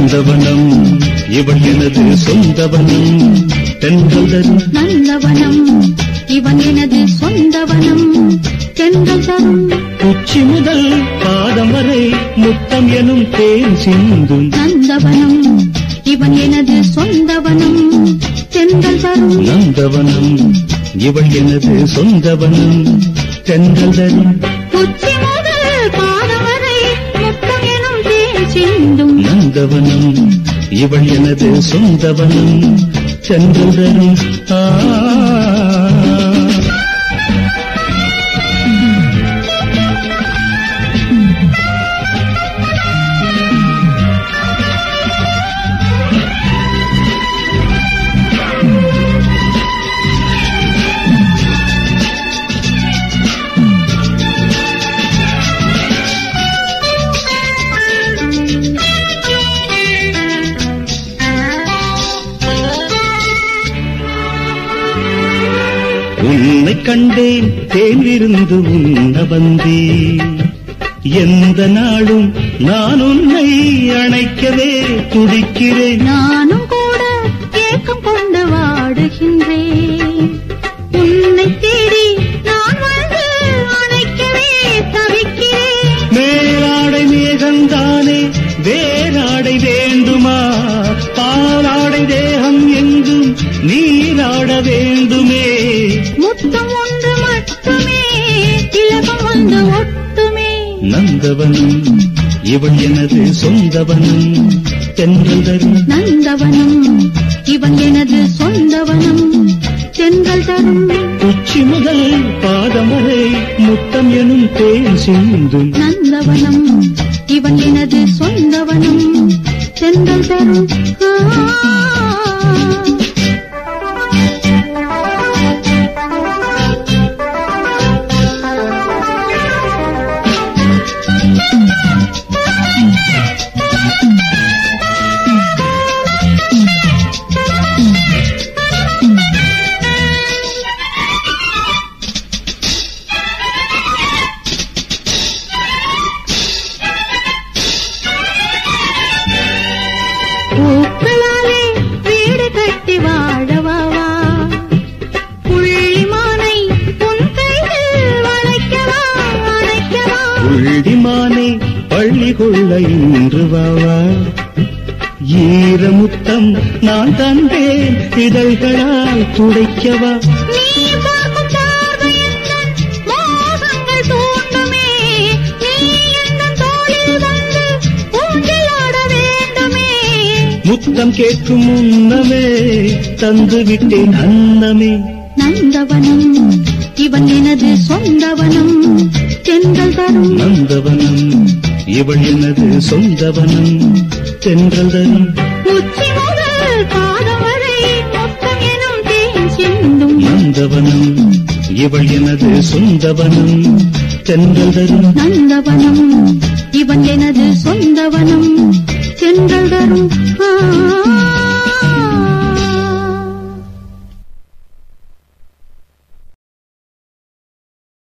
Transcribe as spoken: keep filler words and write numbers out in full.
நந்தவனம் இவள் எனது சொந்தவனம் தென்றல் தரும் நந்தவனம் இவன் எனது சொந்தவனம் தென்றல் தரும் உச்சி முதல் பாதம் வரை முத்தம் எனும் தேன் சிந்தும் நந்தவனம் இவன் எனது சொந்தவனம் தென்றல் தரும் நந்தவனம் இவள் எனது சொந்தவனம் தென்றல் தரும் உச்சி முதல் பாதம் வரை முத்தம் எனும் தேன் சிந்தும் நந்தவனம் இவள் எனது சொந்தவனம் தென்றல் தரும் ஆ உன்னை கண்டேன் தேனிருந்து உண்ண வந்தேன் எந்த நாளும் நான் உன்னை அணைக்கவே துடிக்கிறேன் நானும் கூட ஏக்கம் கொண்டு வாடுகின்றேன் உன்னை தேடி நான் வந்து அணைக்கவே தவிக்கிறேன் மேலாடை மேகந்தானே வேறாடை வேண்டுமா பாலாடை தேகம் எங்கும் நீராட வேண்டுமே முத்தம் ஒன்று மட்டுமே திலகம் வந்து ஒட்டுமே நந்தவனம் இவள் எனது சொந்தவனம் தென்றல் தரும் நந்தவனம் இவன் எனது சொந்தவனம் தென்றல் தரும் உச்சி முதல் பாதம் வரை முத்தம் எனும் தேன் சிந்தும் நந்தவனம் இவன் எனது சொந்தவனம் தென்றல் தரும் பூக்களாலே வீடு கட்டி வாழவாவா புள்ளிமானை உன் கையில் வளைக்கவா அணைக்கவா புள்ளிமானை பள்ளி கொள்ள இன்று வாவா ஈரமுத்தம் நான் தந்தேன் இதழ்களால் துடைக்கவா நீ பார்க்கும் பார்வையெந்தன் மோகங்கள் தூண்டுமே நீ எந்தன் தோளில் வந்து ஊஞ்சலாட வேண்டுமே முத்தம் கேட்கும் முன்னமே தந்து விட்டேன் அன்னமே நந்தவனம் இவன் எனது சொந்தவனம் தென்றல் தரும் நந்தவனம் இவள் எனது சொந்தவனம் தென்றல் தரும் உச்சி முதல் பாதம் வரை முத்தம் எனும் தேன் சிந்தும் நந்தவனம் இவள் எனது சொந்தவனம் தென்றல் தரும் நந்தவனம் இவன் எனது சொந்தவனம் தென்றல் தரும்